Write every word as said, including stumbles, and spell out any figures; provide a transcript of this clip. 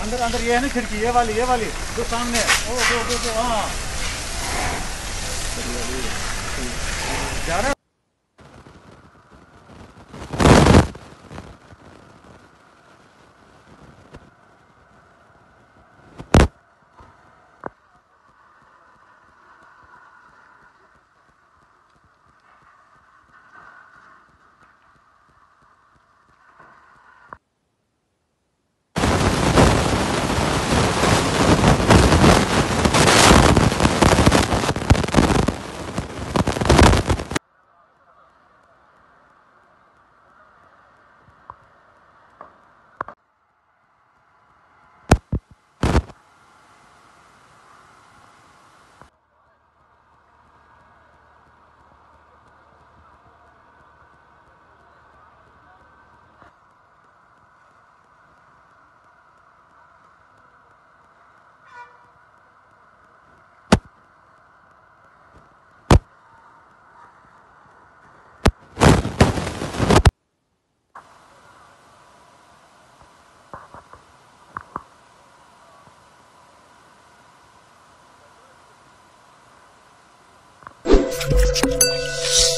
अंदर अंदर ये है ना खिड़की, ये वाली ये वाली जो सामने है। ओ दो दो दो हाँ जा रहा है। You